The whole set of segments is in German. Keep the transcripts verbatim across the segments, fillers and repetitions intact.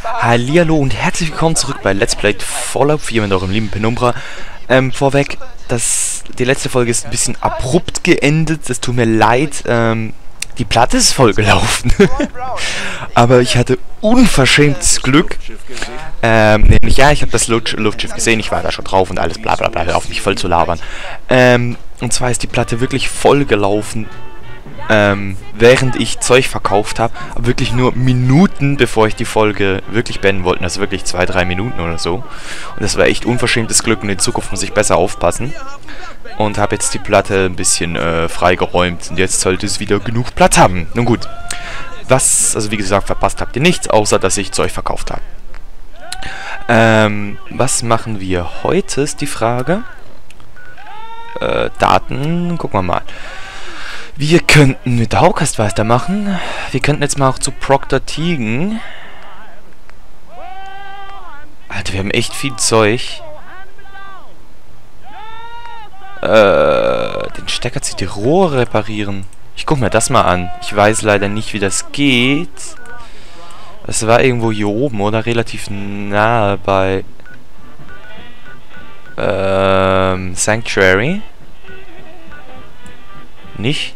Hallihallo und herzlich willkommen zurück bei Let's Play Fallout vier mit eurem lieben Penumbra. Ähm, vorweg, das, die letzte Folge ist ein bisschen abrupt geendet, das tut mir leid, ähm, die Platte ist vollgelaufen. Aber ich hatte unverschämtes Glück, ähm, nämlich, ja, ich habe das Luft Luftschiff gesehen, ich war da schon drauf und alles bla bla bla, hör auf mich voll zu labern. Ähm, und zwar ist die Platte wirklich vollgelaufen. Ähm, während ich Zeug verkauft habe, aber wirklich nur Minuten, bevor ich die Folge wirklich beenden wollte, also wirklich zwei, drei Minuten oder so. Und das war echt unverschämtes Glück und in Zukunft muss ich besser aufpassen. Und habe jetzt die Platte ein bisschen äh, freigeräumt und jetzt sollte es wieder genug Platz haben. Nun gut, was, also wie gesagt, verpasst habt ihr nichts, außer dass ich Zeug verkauft habe. Ähm, was machen wir heute, ist die Frage. Äh, Daten, gucken wir mal. Wir könnten mit der Hauptcast weitermachen. Wir könnten jetzt mal auch zu Proctor Teagan. Alter, wir haben echt viel Zeug. Äh, den Stecker zieht die Rohre reparieren. Ich guck mir das mal an. Ich weiß leider nicht, wie das geht. Es war irgendwo hier oben, oder? Relativ nahe bei... Ähm, Sanctuary. Nicht?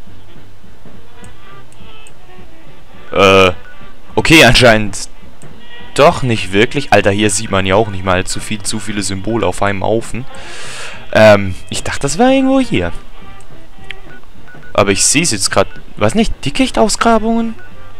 Äh, okay, anscheinend doch nicht wirklich. Alter, hier sieht man ja auch nicht mal zu viel, zu viele Symbole auf einem Haufen. Ähm, ich dachte, das war irgendwo hier. Aber ich sehe es jetzt gerade. Was nicht? Dickichtausgrabungen?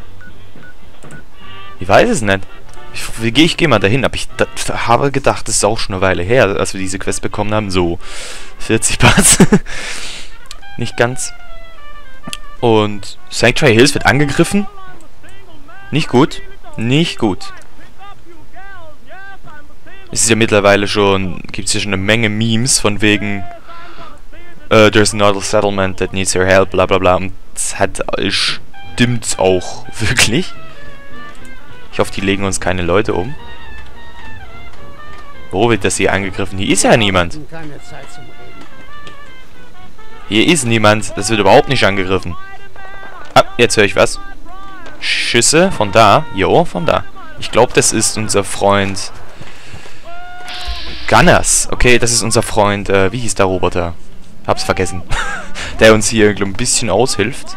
Ich weiß es nicht. Ich, ich, ich gehe mal dahin, aber ich da, habe gedacht, das ist auch schon eine Weile her, als wir diese Quest bekommen haben. So, vierzig Parts. Nicht ganz. Und Sanctuary Hills wird angegriffen. Nicht gut. Nicht gut. Es ist ja mittlerweile schon, gibt es ja schon eine Menge Memes von wegen uh, there's another settlement that needs your help, bla bla bla. Und das hat, stimmt's auch wirklich. Ich hoffe, die legen uns keine Leute um. Wo wird das hier angegriffen? Hier ist ja niemand. Hier ist niemand. Das wird überhaupt nicht angegriffen. Ah, jetzt höre ich was. Schüsse von da. Jo, von da. Ich glaube, das ist unser Freund Gunners. Okay, das ist unser Freund, äh, wie hieß der Roboter? Hab's vergessen. Der uns hier ein bisschen aushilft.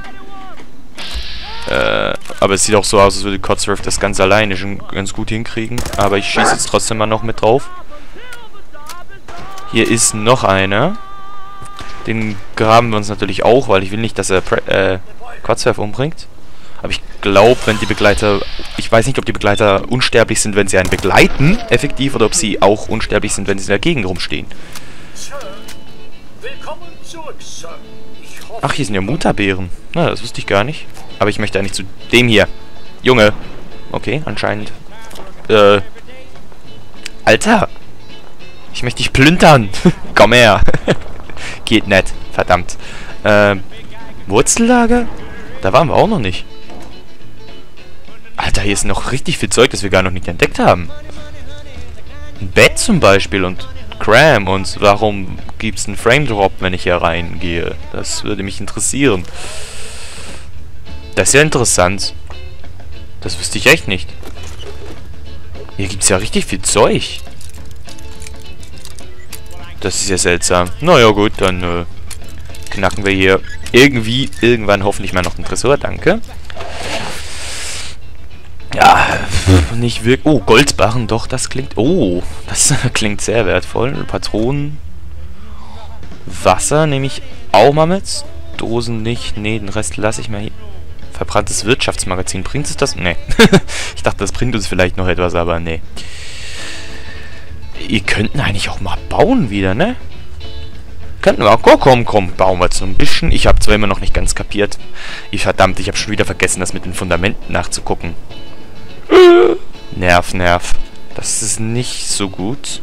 Äh, aber es sieht auch so aus, als würde Codsworth das ganz alleine schon ganz gut hinkriegen. Aber ich schieße jetzt trotzdem mal noch mit drauf. Hier ist noch einer. Den graben wir uns natürlich auch, weil ich will nicht, dass er äh, Codsworth umbringt. Aber ich glaube, wenn die Begleiter... Ich weiß nicht, ob die Begleiter unsterblich sind, wenn sie einen begleiten, effektiv, oder ob sie auch unsterblich sind, wenn sie in der Gegend rumstehen. Ach, hier sind ja Mutterbeeren. Na, das wusste ich gar nicht. Aber ich möchte eigentlich zu dem hier. Junge. Okay, anscheinend. Äh. Alter. Ich möchte dich plündern. Komm her. Geht nicht. Verdammt. Ähm. Wurzellager? Da waren wir auch noch nicht. Alter, hier ist noch richtig viel Zeug, das wir gar noch nicht entdeckt haben. Ein Bett zum Beispiel und Cram. Und warum gibt es einen Frame Drop, wenn ich hier reingehe? Das würde mich interessieren. Das ist ja interessant. Das wüsste ich echt nicht. Hier gibt es ja richtig viel Zeug. Das ist ja seltsam. Naja gut, dann äh, knacken wir hier irgendwie, irgendwann hoffentlich mal noch den Tresor. Danke. Ja, nicht wirklich. Oh, Goldbarren, doch, das klingt... Oh, das klingt sehr wertvoll. Patronen. Wasser nehme ich auch mal mit. Dosen nicht. Nee, den Rest lasse ich mal hier. Verbranntes Wirtschaftsmagazin. Bringt es das? Nee. Ich dachte, das bringt uns vielleicht noch etwas, aber nee. Ihr könnten eigentlich auch mal bauen wieder, ne? Könnten wir auch. Komm, komm, komm. Bauen wir jetzt so ein bisschen. Ich habe zwar immer noch nicht ganz kapiert. Ich verdammt, ich habe schon wieder vergessen, das mit den Fundamenten nachzugucken. Nerv, nerv. Das ist nicht so gut.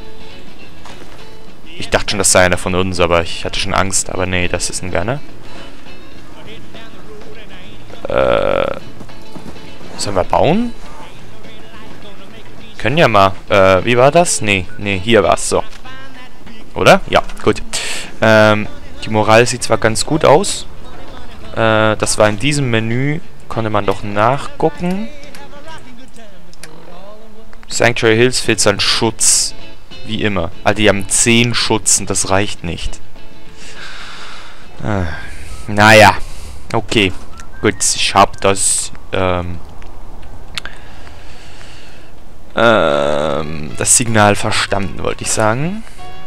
Ich dachte schon, das sei einer von uns, aber ich hatte schon Angst. Aber nee, das ist ein Gunner. Äh. Sollen wir bauen? Können ja mal. Äh, wie war das? Nee, nee, hier war's. So. Oder? Ja, gut. Ähm, die Moral sieht zwar ganz gut aus. Äh, das war in diesem Menü. Konnte man doch nachgucken. Sanctuary Hills fehlt sein Schutz. Wie immer. Also die haben zehn Schutz und das reicht nicht. Ah. Naja. Okay. Gut, ich hab das, ähm, ähm, das Signal verstanden, wollte ich sagen.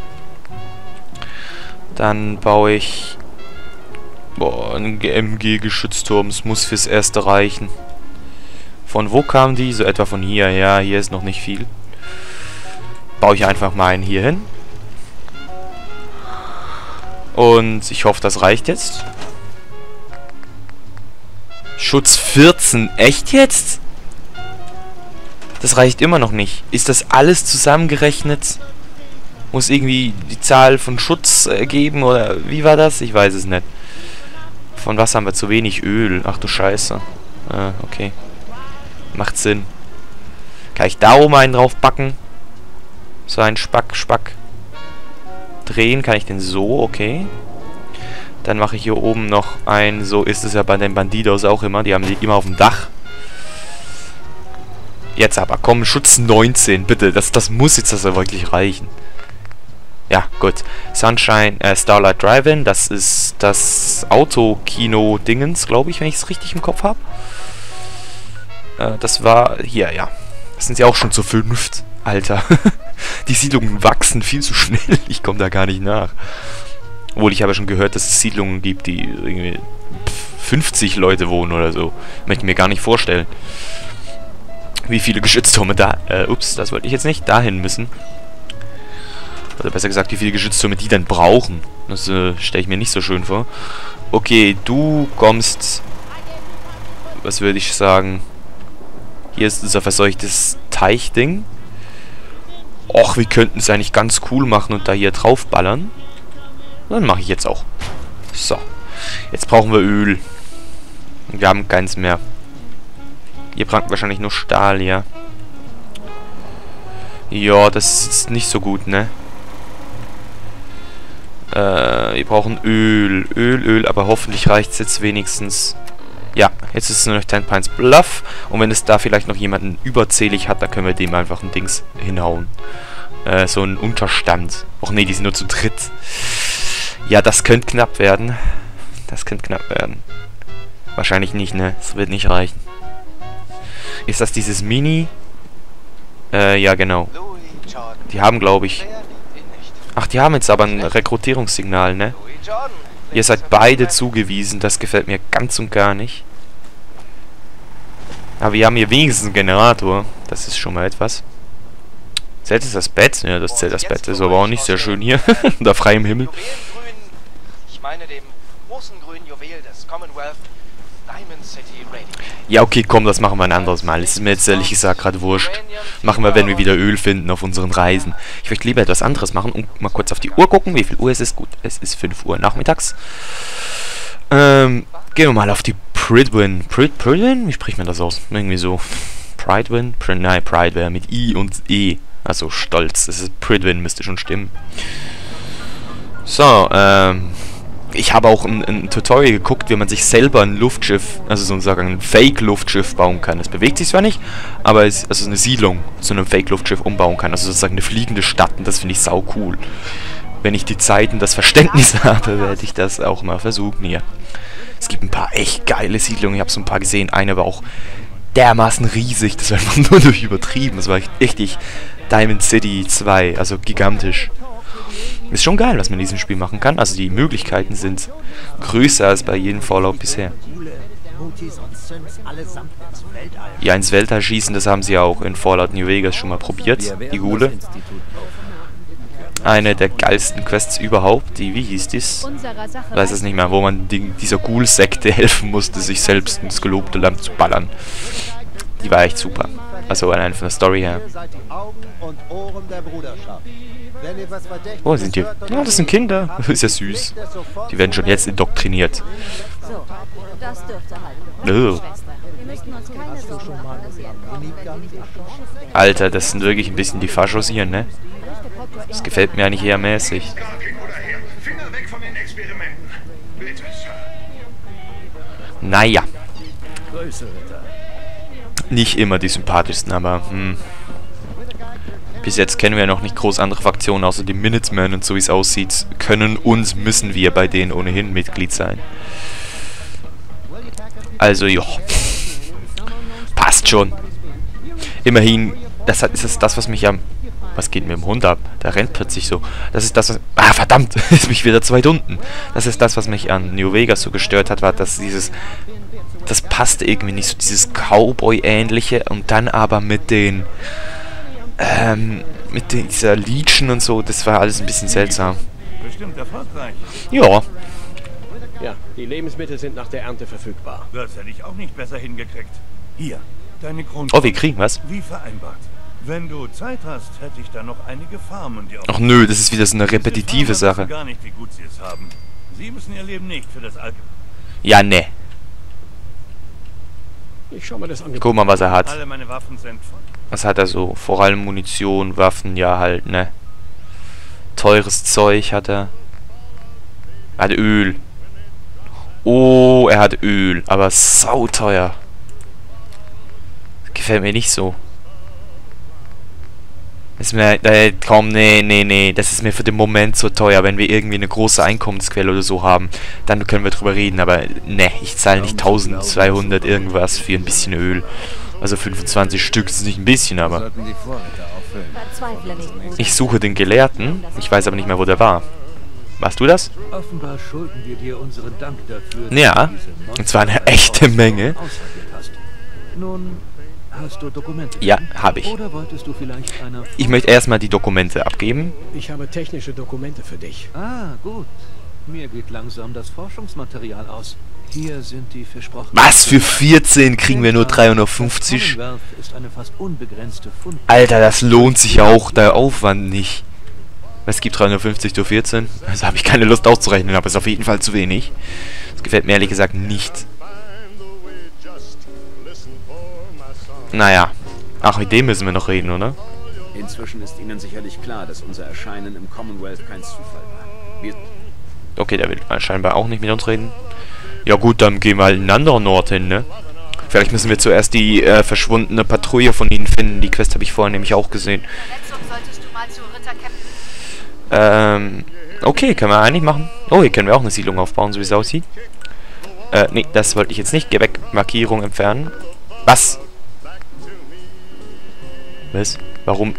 Dann baue ich, boah, einen M G-Geschützturm. Es muss fürs Erste reichen. Von wo kamen die? So etwa von hier. Ja, hier ist noch nicht viel. Baue ich einfach mal einen hier hin. Und ich hoffe, das reicht jetzt. Schutz vierzehn. Echt jetzt? Das reicht immer noch nicht. Ist das alles zusammengerechnet? Muss irgendwie die Zahl von Schutz ergeben? Oder wie war das? Ich weiß es nicht. Von was haben wir zu wenig? Öl. Ach du Scheiße. Ah, okay. Macht Sinn. Kann ich da oben einen drauf backen? So ein Spack, Spack. Drehen kann ich den so, okay. Dann mache ich hier oben noch ein, so ist es ja bei den Bandidos auch immer. Die haben die immer auf dem Dach. Jetzt aber, komm, Schutz neunzehn, bitte. Das, das muss jetzt das ja wirklich reichen. Ja, gut. Sunshine, äh, Starlight Drive-In, das ist das Autokino-Dingens, glaube ich, wenn ich es richtig im Kopf habe. Äh, das war hier, ja. Das sind sie auch schon zu fünft. Alter. Die Siedlungen wachsen viel zu schnell. Ich komme da gar nicht nach. Obwohl, ich habe schon gehört, dass es Siedlungen gibt, die irgendwie fünfzig Leute wohnen oder so. Möchte ich mir gar nicht vorstellen. Wie viele Geschütztürme da... Äh, ups, das wollte ich jetzt nicht. Dahin müssen. Oder besser gesagt, wie viele Geschütztürme die dann brauchen. Das äh, stelle ich mir nicht so schön vor. Okay, du kommst... Was würde ich sagen? Hier ist unser verseuchtes Teichding. Och, wir könnten es eigentlich ganz cool machen und da hier drauf ballern. Dann mache ich jetzt auch. So. Jetzt brauchen wir Öl. Wir haben keins mehr. Ihr braucht wahrscheinlich nur Stahl, ja. Ja, das ist nicht so gut, ne? Äh, wir brauchen Öl. Öl, Öl, aber hoffentlich reicht es jetzt wenigstens. Ja, jetzt ist es nur noch Ten Pines Bluff. Und wenn es da vielleicht noch jemanden überzählig hat, dann können wir dem einfach ein Dings hinhauen. Äh, so ein Unterstand. Och nee, die sind nur zu dritt. Ja, das könnte knapp werden. Das könnte knapp werden. Wahrscheinlich nicht, ne? Das wird nicht reichen. Ist das dieses Mini? Äh, ja, genau. Die haben, glaube ich... Ach, die haben jetzt aber ein Rekrutierungssignal, ne? Ihr seid beide zugewiesen. Das gefällt mir ganz und gar nicht. Aber wir haben hier wenigstens einen Generator. Das ist schon mal etwas. Zählt es das Bett? Ja, das zählt das Bett. Das ist aber auch nicht sehr schön hier. Unter freiem Himmel. Ich meine dem großen grünen Juwel des Commonwealth, Diamond City Radio. Ja, okay, komm, das machen wir ein anderes Mal. Es ist mir jetzt ehrlich gesagt gerade wurscht. Machen wir, wenn wir wieder Öl finden auf unseren Reisen. Ich möchte lieber etwas anderes machen und mal kurz auf die Uhr gucken. Wie viel Uhr ist es? Gut, es ist fünf Uhr nachmittags. Ähm, gehen wir mal auf die Pridwin. Prid, Pridwin? Wie spricht man das aus? Irgendwie so. Pridwin? Prid, nein, Pride wäre mit I und E. Also stolz. Das ist Pridwin, müsste schon stimmen. So, ähm... ich habe auch ein, ein Tutorial geguckt, wie man sich selber ein Luftschiff, also sozusagen ein Fake-Luftschiff bauen kann. Es bewegt sich zwar nicht, aber es also eine Siedlung zu einem Fake-Luftschiff umbauen kann. Also sozusagen eine fliegende Stadt und das finde ich sau cool. Wenn ich die Zeit und das Verständnis habe, werde ich das auch mal versuchen hier. Es gibt ein paar echt geile Siedlungen, ich habe so ein paar gesehen. Eine war auch dermaßen riesig, das war einfach nur durch übertrieben. Das war richtig Diamond City zwei, also gigantisch. Ist schon geil, was man in diesem Spiel machen kann. Also die Möglichkeiten sind größer als bei jedem Fallout bisher. Ja, ins Weltall schießen, das haben sie ja auch in Fallout New Vegas schon mal probiert, die Gule. Eine der geilsten Quests überhaupt, die, wie hieß dies? Weiß es nicht mehr, wo man die, dieser Ghoul-Sekte helfen musste, sich selbst ins gelobte Land zu ballern. Die war echt super. Also allein von der Story her. Oh, sind die? Oh, das sind Kinder. Ist ja süß. Die werden schon jetzt indoktriniert. Oh. Alter, das sind wirklich ein bisschen die Faschos hier, ne? Das gefällt mir eigentlich eher mäßig. Naja. Nicht immer die sympathischsten, aber hm. Bis jetzt kennen wir ja noch nicht groß andere Fraktionen, außer die Minutemen und so wie es aussieht, können und müssen wir bei denen ohnehin Mitglied sein. Also, ja. Passt schon. Immerhin, das ist das, das, was mich am... Was geht mit dem Hund ab? Der rennt plötzlich so. Das ist das, was... Ah, verdammt! Ist mich wieder zu weit unten. Das ist das, was mich an New Vegas so gestört hat, war, dass dieses... Das passte irgendwie nicht so, dieses Cowboy-ähnliche und dann aber mit den... Ähm, mit den, dieser Legion und so, das war alles ein bisschen seltsam. Bestimmt erfolgreich. Ja. Ja, die Lebensmittel sind nach der Ernte verfügbar. Das hätte ich auch nicht besser hingekriegt. Hier, deine Grund. Oh, wir kriegen was. Wie vereinbart. Wenn du Zeit hast, hätte ich da noch einige Farmen, die... Ach nö, das ist wieder so eine repetitive Sache. Gar nicht, wie gut sie es haben. Sie müssen ihr Leben nicht für das Alge... Ja, ne. Ich schau mal das an. Guck mal, was er hat. Alle meine Waffen sind voll. Was hat er so? Vor allem Munition, Waffen, ja halt, ne. Teures Zeug hat er. Er hat Öl. Oh, er hat Öl, aber sauteuer. Gefällt mir nicht so. Ist mir, äh, komm, nee, nee, nee, das ist mir für den Moment so teuer. Wenn wir irgendwie eine große Einkommensquelle oder so haben, dann können wir drüber reden, aber ne, ich zahle nicht tausendzweihundert irgendwas für ein bisschen Öl. Also fünfundzwanzig Stück ist nicht ein bisschen, aber... Ich suche den Gelehrten, ich weiß aber nicht mehr, wo der war. Warst du das? Offenbar schulden wir dir unseren Dank dafür. Ja, und zwar eine echte Menge. Nun, hast du Dokumente? Ja, habe ich. Oder wolltest du vielleicht einer... Ich möchte erstmal die Dokumente abgeben. Ich habe technische Dokumente für dich. Ah, gut. Mir geht langsam das Forschungsmaterial aus. Hier sind die versprochenen... Was? Für vierzehn kriegen wir nur dreihundertfünfzig? Ist eine fast unbegrenzte Fund... Alter, das lohnt sich auch, der Aufwand nicht. Es gibt dreihundertfünfzig durch vierzehn. Also habe ich keine Lust auszurechnen, aber ist auf jeden Fall zu wenig. Das gefällt mir ehrlich gesagt nicht. Naja. Ach, mit dem müssen wir noch reden, oder? Inzwischen ist Ihnen sicherlich klar, dass unser Erscheinen im Commonwealth kein Zufall war. Wir Okay, der will scheinbar auch nicht mit uns reden. Ja gut, dann gehen wir halt einen anderen Ort hin, ne? Vielleicht müssen wir zuerst die äh, verschwundene Patrouille von ihnen finden. Die Quest habe ich vorher nämlich auch gesehen. Ähm, okay, können wir eigentlich machen. Oh, hier können wir auch eine Siedlung aufbauen, so wie es aussieht. Äh, nee, das wollte ich jetzt nicht. Geh weg, Markierung entfernen. Was? Was? Warum?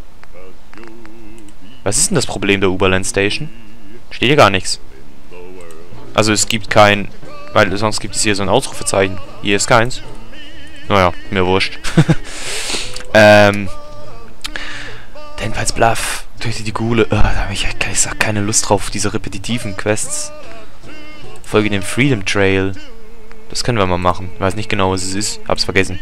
Was ist denn das Problem der Uberland Station? Steht hier gar nichts. Also es gibt kein... Weil sonst gibt es hier so ein Ausrufezeichen. Hier ist keins. Naja, mir wurscht. ähm... Denfalls Bluff. Töte die Gule. Oh, da habe ich, ich sag, keine Lust drauf, diese repetitiven Quests. Folge dem Freedom Trail. Das können wir mal machen. Ich weiß nicht genau, was es ist. Hab's vergessen.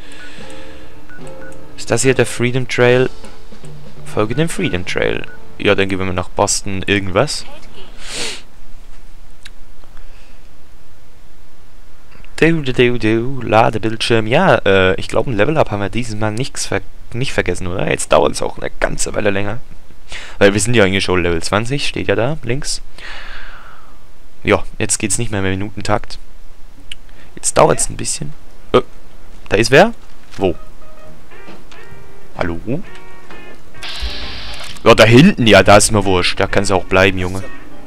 Ist das hier der Freedom Trail? Folge dem Freedom Trail. Ja, dann gehen wir mal nach Boston irgendwas. Du, du, du, du, Ladebildschirm. Ja, äh, ich glaube, ein Level-Up haben wir dieses Mal nichts ver nicht vergessen, oder? Jetzt dauert es auch eine ganze Weile länger. Weil wir sind ja eigentlich schon Level zwanzig, steht ja da, links. Ja, jetzt geht's nicht mehr im Minutentakt. Jetzt dauert es ein bisschen. Äh, da ist wer? Wo? Hallo? Ja, da hinten, ja, da ist mir wurscht. Da kann es auch bleiben, Junge.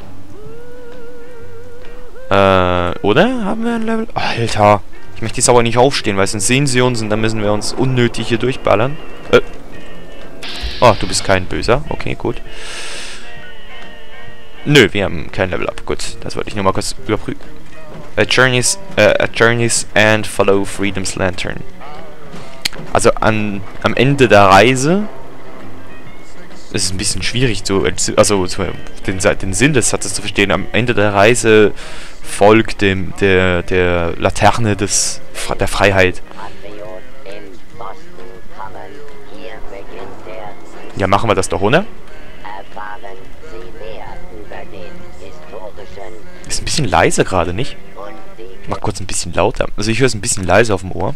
Äh, oder? Haben wir ein Level? Alter. Ich möchte jetzt aber nicht aufstehen, weil sonst sehen sie uns und dann müssen wir uns unnötig hier durchballern. Äh. Oh, du bist kein Böser. Okay, gut. Nö, wir haben kein Level Up. Gut, das wollte ich nur mal kurz überprüfen. A journeys, uh, a journeys and follow Freedom's Lantern. Also an, am Ende der Reise ist es ein bisschen schwierig zu, also zu, den, den Sinn des Satzes zu verstehen. Am Ende der Reise folgt dem der der Laterne des der Freiheit. Ja, machen wir das doch, oder? Ist ein bisschen leise gerade, nicht? Ich mach kurz ein bisschen lauter. Also ich höre es ein bisschen leise auf dem Ohr.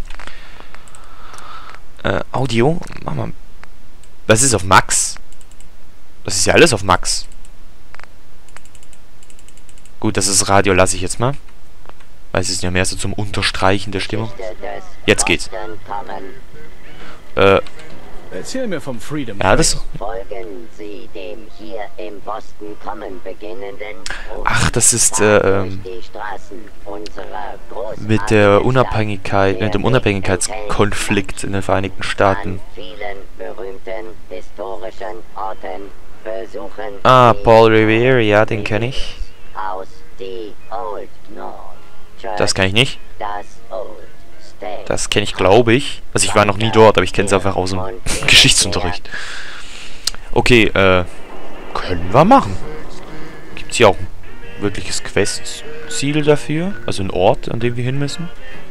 Äh, Audio. Mach mal. Was ist auf Max? Das ist ja alles auf Max. Gut, das ist Radio, lasse ich jetzt mal. Weil es ist ja mehr so zum Unterstreichen der Stimmung. Jetzt geht's. Äh. Erzähl mir vom Freedom Ja, das... Folgen Sie dem hier im Boston Common beginnenden... Ach, das ist, äh, ähm... mit der Unabhängigkeit, mit dem Unabhängigkeitskonflikt in den Vereinigten Staaten. Ah, Paul Revere, ja, den kenne ich. Das kenne ich nicht. Das kenne ich, glaube ich. Also ich war noch nie dort, aber ich kenne es einfach aus dem Geschichtsunterricht. Okay, äh, können wir machen. Gibt es hier auch ein wirkliches Quest-Ziel dafür? Also ein Ort, an dem wir hin müssen?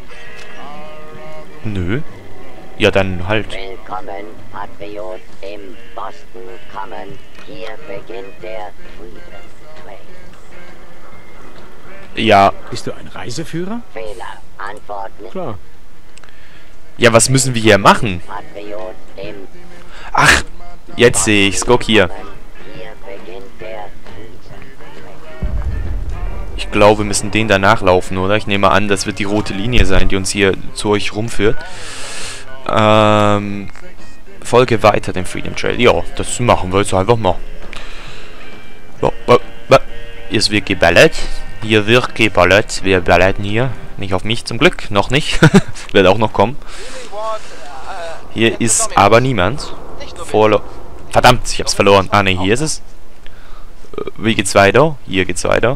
Nö. Ja, dann halt. Willkommen, Patriot, im Boston Common. Hier beginnt der Freedom Trail. Ja. Bist du ein Reiseführer? Fehler. Antwort nicht. Klar. Ja, was müssen wir hier machen? Patriot im Ach, jetzt sehe ich's. Guck hier. Hier beginnt der Ich glaube, wir müssen den danach laufen, oder? Ich nehme an, das wird die rote Linie sein, die uns hier zu euch rumführt. Ähm, folge weiter dem Freedom Trail. Ja, das machen wir jetzt einfach mal. So, äh, äh, es wird geballert. Hier wird geballert. Wir ballerten hier. Nicht auf mich zum Glück. Noch nicht. Wird auch noch kommen. Hier ist aber niemand. Vorlo Verdammt, ich hab's verloren. Ah ne, hier ist es. Äh, wie geht's weiter? Hier geht's weiter.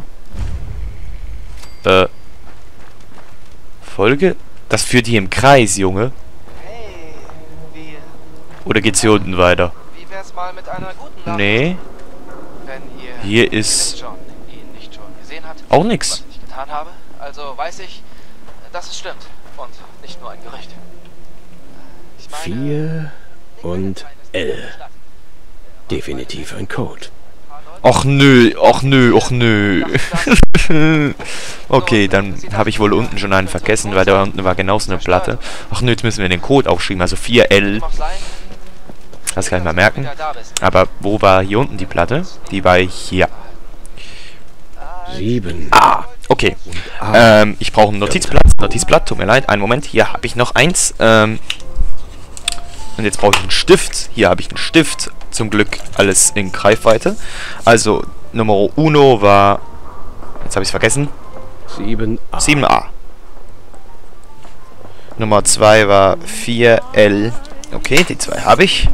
Äh. Folge? Das führt hier im Kreis, Junge. Hey, wie, Oder geht's hier unten weiter? wie wär's mal mit einer guten Nachricht? Nee. Wenn ihr Hier Miss ist John ihn nicht schon gesehen habt, auch was nix. ich getan habe, also weiß ich, dass es stimmt und nicht nur ein Gerücht. Ich meine, Vier und L. Definitiv ein Code. Och nö, och nö, och nö. Okay, dann habe ich wohl unten schon einen vergessen, weil da unten war genauso eine Platte. Ach nö, jetzt müssen wir den Code aufschreiben, also vier L. Das kann ich mal merken. Aber wo war hier unten die Platte? Die war hier. Sieben. Ah, okay. Ähm, ich brauche einen Notizblatt. Notizblatt, tut mir leid. Einen Moment, hier habe ich noch eins. Ähm, und jetzt brauche ich einen Stift. Hier habe ich einen Stift. Zum Glück alles in Greifweite. Also, Nummer uno war... Jetzt habe ich es vergessen. Sieben A. sieben A. Nummer zwei war vier L. Okay, die zwei habe ich.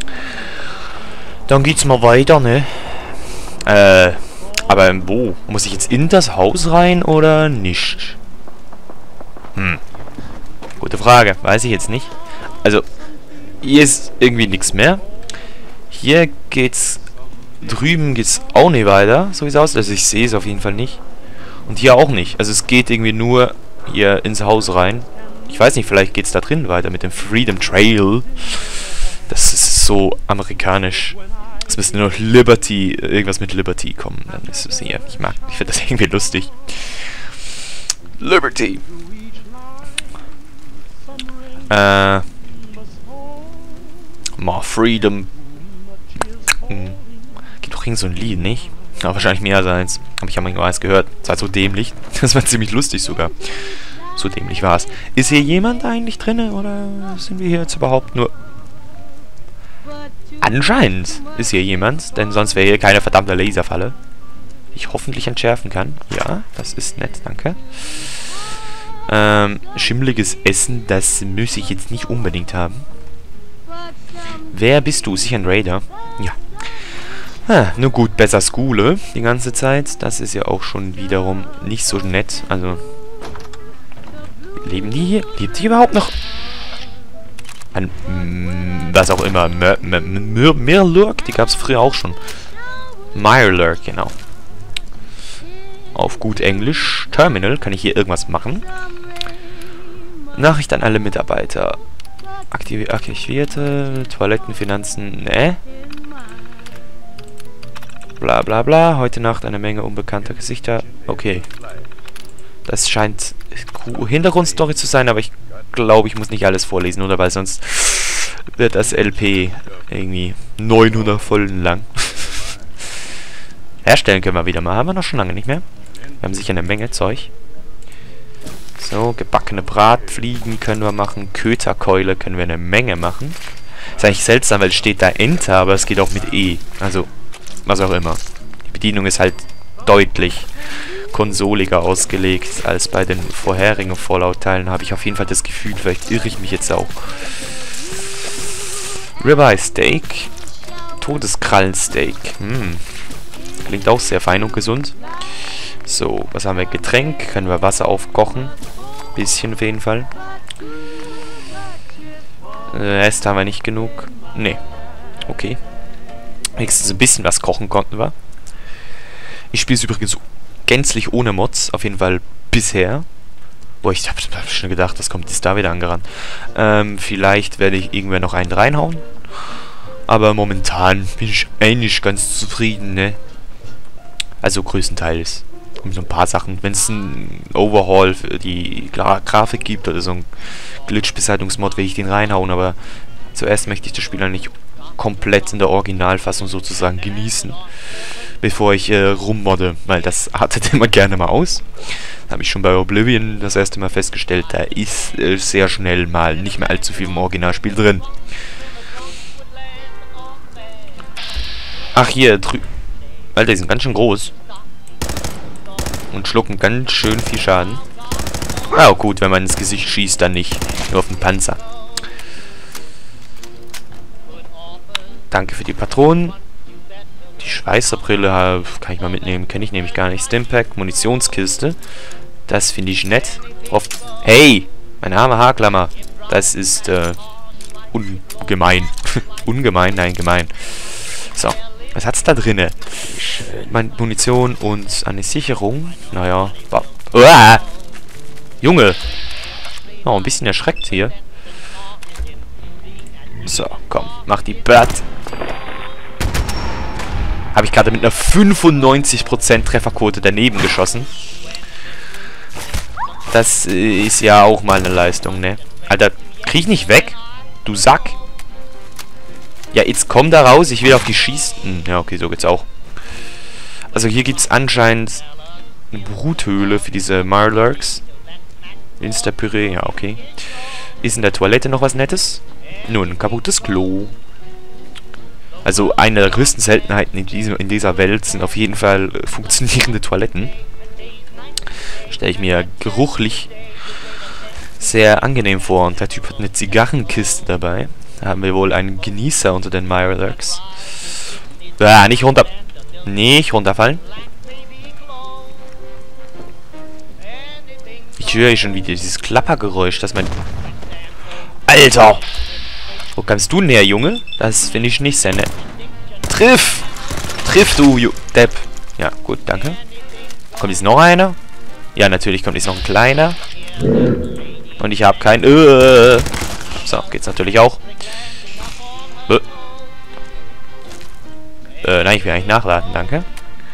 Dann geht's mal weiter, ne? Äh, aber wo? Muss ich jetzt in das Haus rein oder nicht? Hm. Gute Frage. Weiß ich jetzt nicht. Also, hier ist irgendwie nichts mehr. Hier geht's... Drüben geht's auch nicht weiter, so wie es aussieht. Also ich sehe es auf jeden Fall nicht. Und hier auch nicht. Also es geht irgendwie nur hier ins Haus rein. Ich weiß nicht, vielleicht geht's da drin weiter mit dem Freedom Trail. Das ist so amerikanisch. Es müsste nur noch Liberty, irgendwas mit Liberty kommen. Dann ist es hier. Ich mag, ich finde das irgendwie lustig. Liberty. Äh. Mal Freedom. Hm. Gibt doch irgend so ein Lied, nicht? Ja, wahrscheinlich mehr als eins. Habe ich ja mal eins gehört. Das war so dämlich. Das war ziemlich lustig sogar. So dämlich war es. Ist hier jemand eigentlich drin? Oder sind wir hier jetzt überhaupt nur... Anscheinend ist hier jemand. Denn sonst wäre hier keine verdammte Laserfalle. Die ich hoffentlich entschärfen kann. Ja, das ist nett, danke. Ähm, schimmeliges Essen, das muss ich jetzt nicht unbedingt haben. Wer bist du? Sicher ein Raider? Ja. Ah, nur gut, besser Skule die ganze Zeit. Das ist ja auch schon wiederum nicht so nett. Also, leben die hier? Lebt die überhaupt noch? Ein, mm, was auch immer. Mirlurk, die gab es früher auch schon. Mirlurk, genau. Auf gut Englisch. Terminal, kann ich hier irgendwas machen? Nachricht an alle Mitarbeiter. Aktivi aktivierte Toilettenfinanzen, ne? Bla bla bla. Heute Nacht eine Menge unbekannter Gesichter. Okay. Das scheint Hintergrundstory zu sein, aber ich glaube, ich muss nicht alles vorlesen, oder? Weil sonst wird das L P irgendwie neunhundert Folgen lang. Herstellen können wir wieder mal. Haben wir noch schon lange nicht mehr. Wir haben sicher eine Menge Zeug. So, gebackene Bratfliegen können wir machen. Köterkeule können wir eine Menge machen. Das Ist eigentlich seltsam, weil es steht da Enter, aber es geht auch mit E. Also, was auch immer. Die Bedienung ist halt deutlich konsoliger ausgelegt als bei den vorherigen Fallout-Teilen. Habe ich auf jeden Fall das Gefühl, vielleicht irre ich mich jetzt auch. Ribeye Steak. Todeskrallensteak. Hm. Klingt auch sehr fein und gesund. So, was haben wir? Getränk. Können wir Wasser aufkochen. Bisschen auf jeden Fall. Rest haben wir nicht genug. Nee. Okay. Wenigstens ein bisschen was kochen konnten wir. Ich spiele es übrigens gänzlich ohne Mods. Auf jeden Fall bisher. Boah, ich habe hab schon gedacht, das kommt jetzt da wieder angerannt. Ähm, vielleicht werde ich irgendwann noch einen reinhauen. Aber momentan bin ich eigentlich ganz zufrieden, ne? Also größtenteils. Um so ein paar Sachen. Wenn es ein Overhaul für die Gra Grafik gibt oder so ein Glitch-Beseitigungsmod, will ich den reinhauen. Aber zuerst möchte ich das Spiel eigentlich komplett in der Originalfassung sozusagen genießen. Bevor ich äh, rummodde. Weil das artet immer gerne mal aus. Habe ich schon bei Oblivion das erste Mal festgestellt. Da ist äh, sehr schnell mal nicht mehr allzu viel im Originalspiel drin. Ach, hier drüben. Alter, die sind ganz schön groß. Und schlucken ganz schön viel Schaden. Ah, oh, gut, wenn man ins Gesicht schießt, dann nicht. Nur auf den Panzer. Danke für die Patronen. Die Schweißerbrille kann ich mal mitnehmen. Kenne ich nämlich gar nicht. Stimpack, Munitionskiste. Das finde ich nett. Oft. Hey! Mein armer Haarklammer. Das ist, äh, ungemein. Ungemein? Nein, gemein. So. Was hat's da drinne? Meine Munition und eine Sicherung. Naja. Uah! Junge! Oh, ein bisschen erschreckt hier. So, komm. Mach die Bird. Habe ich gerade mit einer fünfundneunzig Prozent Trefferquote daneben geschossen. Das äh, ist ja auch mal eine Leistung, ne? Alter, krieg ich nicht weg? Du Sack. Ja, jetzt komm da raus, ich will auf die schießen. Ja, okay, so geht's auch. Also hier gibt's anscheinend eine Bruthöhle für diese Mirelurks. Insta-Püree, ja, okay. Ist in der Toilette noch was Nettes? Nun, ein kaputtes Klo. Also eine der größten Seltenheiten in, diesem, in dieser Welt sind auf jeden Fall äh, funktionierende Toiletten. Stelle ich mir geruchlich sehr angenehm vor. Und der Typ hat eine Zigarrenkiste dabei. Da haben wir wohl einen Genießer unter den Mirelurks. Ah, nicht runter. Nicht runterfallen. Ich höre schon wieder dieses Klappergeräusch. Das ist mein... Alter! Wo kommst du näher, Junge? Das finde ich nicht sehr nett. Triff! Triff, du Ju Depp. Ja, gut, danke. Kommt jetzt noch einer? Ja, natürlich kommt jetzt noch ein kleiner. Und ich habe keinen... Äh. So, geht's natürlich auch. Äh. Äh, nein, ich will eigentlich nachladen, danke.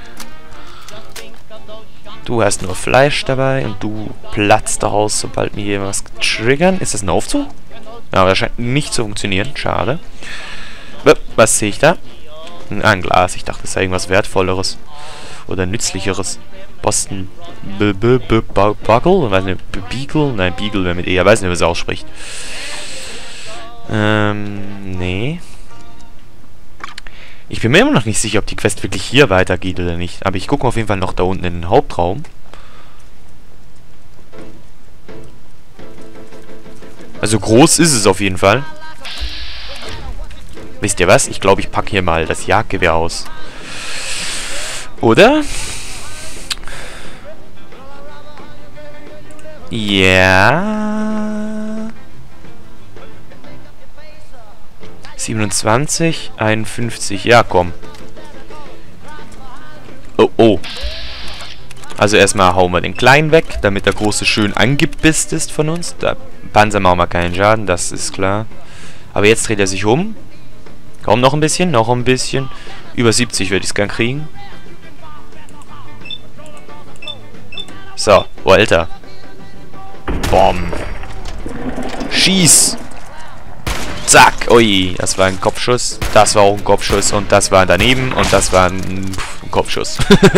Du hast nur Fleisch dabei und du platzt daraus, sobald wir hier was triggern. Ist das ein Aufzug? Ja, aber das scheint nicht zu funktionieren. Schade. Äh, was sehe ich da? Ein Glas. Ich dachte, das sei irgendwas Wertvolleres. Oder Nützlicheres. Boston B B B Buckle? Weiß nicht, Beagle? Nein, Beagle wäre mit E. Ich weiß nicht, wie es ausspricht. Ähm, nee. Ich bin mir immer noch nicht sicher, ob die Quest wirklich hier weitergeht oder nicht. Aber ich gucke auf jeden Fall noch da unten in den Hauptraum. Also groß ist es auf jeden Fall. Wisst ihr was? Ich glaube, ich packe hier mal das Jagdgewehr aus. Oder? Ja. siebenundzwanzig, einundfünfzig. Ja, komm. Oh, oh. Also erstmal hauen wir den Kleinen weg, damit der Große schön angepisst ist von uns. Der Panzer machen wir keinen Schaden, das ist klar. Aber jetzt dreht er sich um. Komm, noch ein bisschen, noch ein bisschen. Über siebzig würde ich es gern kriegen. So, oh, Alter. Bom. Schieß! Zack! Ui, das war ein Kopfschuss. Das war auch ein Kopfschuss. Und das war daneben. Und das war ein, ein Kopfschuss.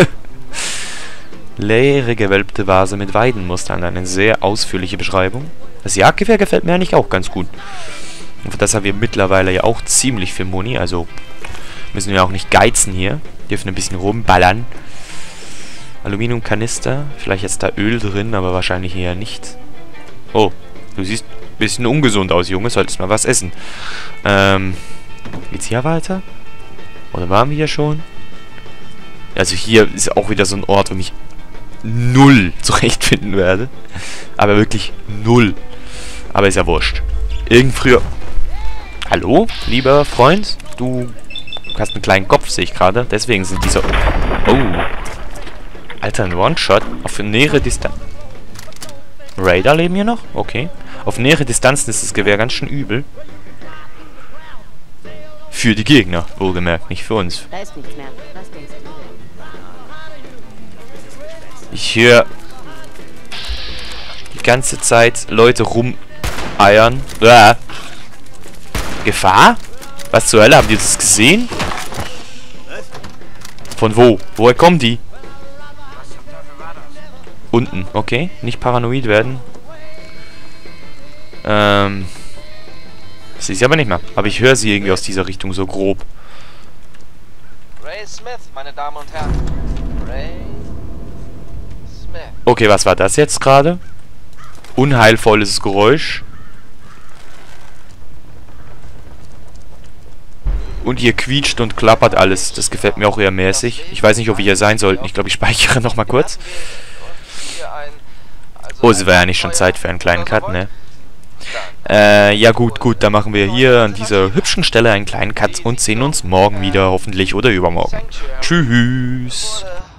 Leere gewölbte Vase mit Weidenmustern. Eine sehr ausführliche Beschreibung. Das Jagdgewehr gefällt mir eigentlich auch ganz gut. Und für das haben wir mittlerweile ja auch ziemlich viel Muni. Also müssen wir auch nicht geizen hier. Dürfen ein bisschen rumballern. Aluminiumkanister. Vielleicht jetzt da Öl drin, aber wahrscheinlich eher nicht. Oh, du siehst ein bisschen ungesund aus, Junge. Solltest mal was essen. Ähm, geht's hier weiter? Oder waren wir hier schon? Also hier ist auch wieder so ein Ort, wo ich null zurechtfinden werde. Aber wirklich null. Aber ist ja wurscht. Irgend früher... Hallo, lieber Freund? Du hast einen kleinen Kopf, sehe ich gerade. Deswegen sind diese... Oh. Alter, ein One-Shot. Auf nähere Distanz... Raider leben hier noch? Okay. Auf nähere Distanzen ist das Gewehr ganz schön übel. Für die Gegner, wohlgemerkt, nicht für uns. Da ist nichts mehr. Was denkst du denn? Ich höre die ganze Zeit Leute rumeiern. Uah. Gefahr? Was zur Hölle? Haben die das gesehen? Von wo? Woher kommen die? Unten, okay. Nicht paranoid werden. Ähm... Sehe ich aber nicht mehr. Aber ich höre sie irgendwie aus dieser Richtung so grob. Ray Smith, meine Damen und Herren. Ray Smith. Okay, was war das jetzt gerade? Unheilvolles Geräusch. Und hier quietscht und klappert alles. Das gefällt mir auch eher mäßig. Ich weiß nicht, ob wir hier sein sollten. Ich glaube, ich speichere nochmal kurz. Oh, es wäre ja nicht schon Zeit für einen kleinen Cut, ne? Äh, ja gut, gut, dann machen wir hier an dieser hübschen Stelle einen kleinen Cut und sehen uns morgen wieder, hoffentlich, oder übermorgen. Tschüss.